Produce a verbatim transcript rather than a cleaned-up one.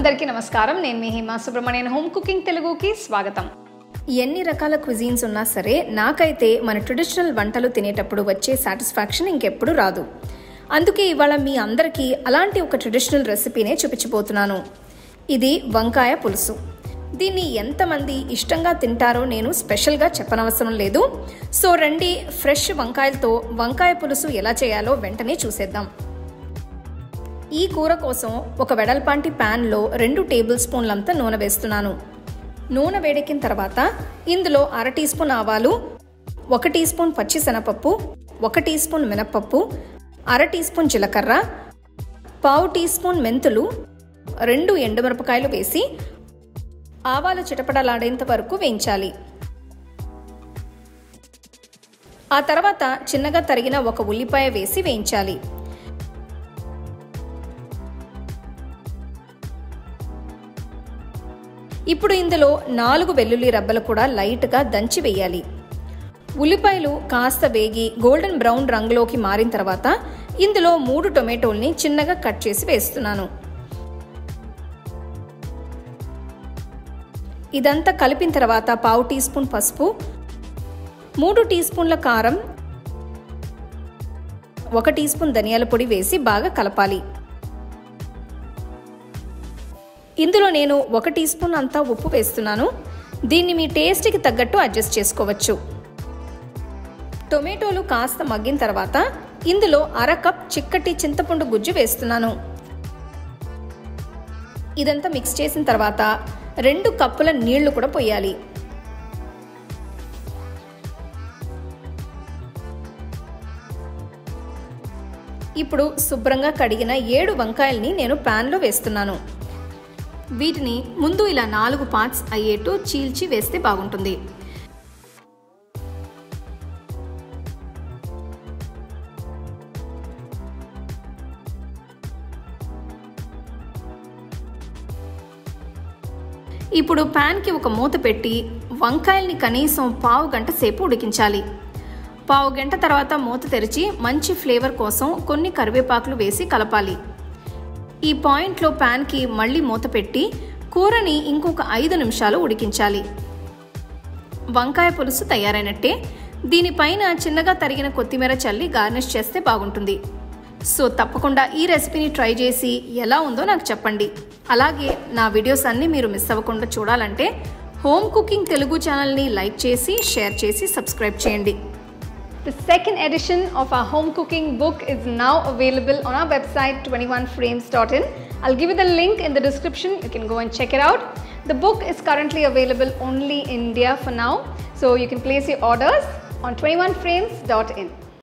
అందరికీ నమస్కారం. నేను మీ హిమా సుబ్రహ్మణ్యన్. హోమ్ కుకింగ్ తెలుగుకి స్వాగతం. ఎన్ని రకాల క్విజీన్స్ ఉన్నా సరే నాకైతే మన ట్రెడిషనల్ వంటలు తినేటప్పుడు వచ్చే సాటిస్ఫాక్షన్ ఇంకెప్పుడు రాదు. అందుకే ఇవాళ మీ అందరికీ అలాంటి ఒక ట్రెడిషనల్ రెసిపీనే చూపించబోతున్నాను. ఇది వంకాయ పులుసు. దీన్ని ఎంతమంది ఇష్టంగా తింటారో నేను స్పెషల్గా చెప్పనవసరం లేదు. సో రండి, ఫ్రెష్ వంకాయలతో వంకాయ పులుసు ఎలా చేయాలో వెంటనే చూసేద్దాం. ఈ కూర కోసం ఒక వెడల్పాంటి ప్యాన్లో రెండు టేబుల్ స్పూన్లంతా నూనె వేస్తున్నాను. నూనె వేడెక్కిన తర్వాత ఇందులో అర టీ స్పూన్ ఆవాలు, ఒక టీ స్పూన్ పచ్చి శనగపప్పు, ఒక టీ స్పూన్ మినప్పప్పు, అర టీ స్పూన్ జీలకర్ర, పావు టీ స్పూన్ మెంతులు, రెండు ఎండుమిరపకాయలు వేసి ఆవాలు చిటపటలాడేంత వరకు వేయించాలి. ఆ తర్వాత చిన్నగా తరిగిన ఒక ఉల్లిపాయ వేసి వేయించాలి. ఇప్పుడు ఇందులో నాలుగు వెల్లుల్లి రబ్బలు కూడా లైట్గా దంచి వేయాలి. ఉల్లిపాయలు కాస్త వేగి గోల్డెన్ బ్రౌన్ రంగులోకి మారిన తర్వాత ఇందులో మూడు టొమాటోల్ని చిన్నగా కట్ చేసి వేస్తున్నాను. ఇదంతా కలిపిన తర్వాత పావు టీ స్పూన్ పసుపు, మూడు టీ స్పూన్ల కారం, ఒక టీ స్పూన్ ధనియాల పొడి వేసి బాగా కలపాలి. ఇందులో నేను ఒక టీ స్పూన్ అంతా ఉప్పు వేస్తున్నాను. దీన్ని మీ టేస్ట్కి తగ్గట్టు అడ్జస్ట్ చేసుకోవచ్చు. టొమాటోలు కాస్త మగ్గిన తర్వాత ఇందులో అర కప్ చిక్కటి చింతపండు గుజ్జు వేస్తున్నాను. ఇదంతా మిక్స్ చేసిన తర్వాత రెండు కప్పుల నీళ్లు కూడా పోయాలి. ఇప్పుడు శుభ్రంగా కడిగిన ఏడు వంకాయల్ని నేను ప్యాన్లో వేస్తున్నాను. వీటిని ముందు ఇలా నాలుగు పార్ట్స్ అయ్యేట్టు చీల్చి వేస్తే బాగుంటుంది. ఇప్పుడు ప్యాన్కి ఒక మూత పెట్టి వంకాయల్ని కనీసం పావు గంట సేపు ఉడికించాలి. పావు గంట తర్వాత మూత తెరిచి మంచి ఫ్లేవర్ కోసం కొన్ని కరివేపాకులు వేసి కలపాలి. ఈ పాయింట్లో ప్యాన్కి మళ్ళీ మూత పెట్టి కూరని ఇంకొక ఐదు నిమిషాలు ఉడికించాలి. వంకాయ పులుసు తయారైనట్టే. దీనిపైన చిన్నగా తరిగిన కొత్తిమీర చల్లి గార్నిష్ చేస్తే బాగుంటుంది. సో తప్పకుండా ఈ రెసిపీని ట్రై చేసి ఎలా ఉందో నాకు చెప్పండి. అలాగే నా వీడియోస్ అన్నీ మీరు మిస్ అవ్వకుండా చూడాలంటే హోమ్ కుకింగ్ తెలుగు ఛానల్ని లైక్ చేసి షేర్ చేసి సబ్స్క్రైబ్ చేయండి. The second edition of our home cooking book is now available on our website twenty-one frames dot in. I'll give you the link in the description. You can go and check it out. The book is currently available only in India for now, so you can place your orders on twenty-one frames dot in.